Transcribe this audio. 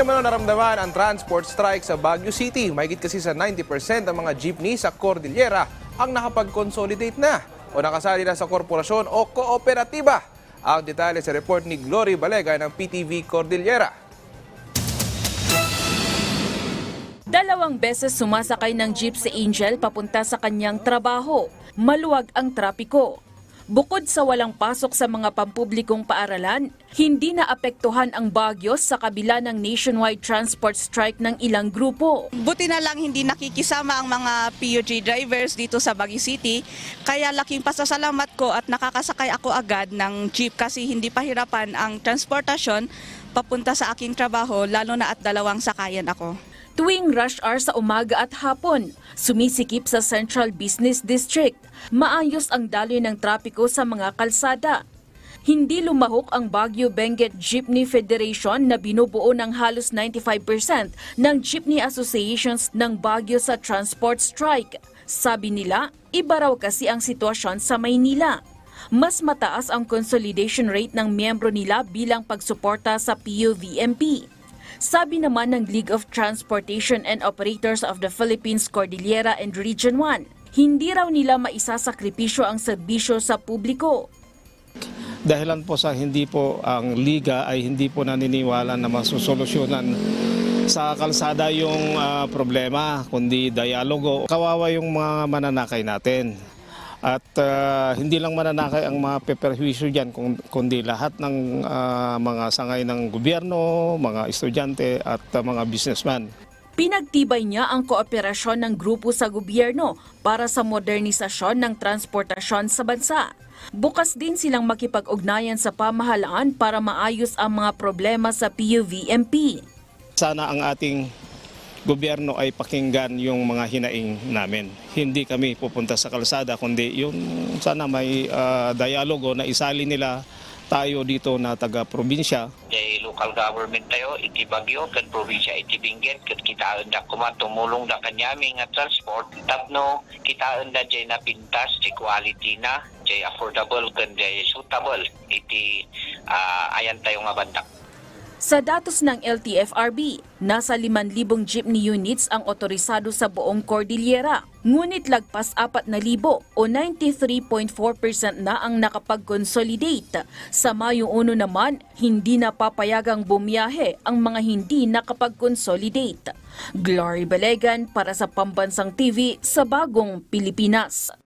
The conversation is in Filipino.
naman naramdaman ang transport strike sa Baguio City. Mahigit kasi sa 90% ng mga jeepney sa Cordillera ang nakapag-consolidate na o nakasali na sa korporasyon o kooperatiba. Ang detalye sa report ni Glory Balega ng PTV Cordillera. 2 beses sumasakay ng jeep si Angel papunta sa kanyang trabaho. Maluwag ang trapiko. Bukod sa walang pasok sa mga pampublikong paaralan, hindi naapektuhan ang Baguio sa kabila ng nationwide transport strike ng ilang grupo. Buti na lang hindi nakikisama ang mga PUJ drivers dito sa Baguio City, kaya laking pasasalamat ko at nakakasakay ako agad ng jeep kasi hindi pahirapan ang transportasyon papunta sa aking trabaho, lalo na at 2 sakayan ako. Tuwing rush hour sa umaga at hapon, sumisikip sa Central Business District. Maayos ang daloy ng trapiko sa mga kalsada. Hindi lumahok ang Baguio Benguet Jeepney Federation na binubuo ng halos 95% ng jeepney associations ng Baguio sa transport strike. Sabi nila, iba raw kasi ang sitwasyon sa Maynila. Mas mataas ang consolidation rate ng miyembro nila bilang pagsuporta sa PUVMP. Sabi naman ng League of Transportation and Operators of the Philippines Cordillera and Region 1, hindi raw nila maisasakripisyo ang serbisyo sa publiko. Dahilan po sa hindi po ang liga ay hindi po naniniwala na masusolusyonan sa kalsada yung problema, kundi dialogo. Kawawa yung mga mananakay natin. At hindi lang mananakay ang mga peperwisyo dyan, kundi lahat ng mga sangay ng gobyerno, mga estudyante at mga businessman. Pinagtibay niya ang kooperasyon ng grupo sa gobyerno para sa modernisasyon ng transportasyon sa bansa. Bukas din silang makipag-ugnayan sa pamahalaan para maayos ang mga problema sa PUVMP. Sana ang ating gobyerno ay pakinggan yung mga hinaing namin. Hindi kami pupunta sa kalsada, kundi yung sana may dialogo na isali nila tayo dito na taga-probinsya. Kay local government tayo, iti Baguio, kat probinsya, iti Benguet, kat kitaan na tumulong na kanyami nga transport. Tapno, kitaan na dyan na pintas, di quality na, di affordable, kat di suitable. Iti ayan tayo nga bandak. Sa datos ng LTFRB, nasa 5,000 jeepney units ang otorisado sa buong Cordillera. Ngunit lagpas 4,000 o 93.4% na ang nakapag-consolidate. Sa Mayo 1 naman, hindi napapayagang bumiyahe ang mga hindi nakapag-consolidate. Glory Balegan para sa Pambansang TV sa Bagong Pilipinas.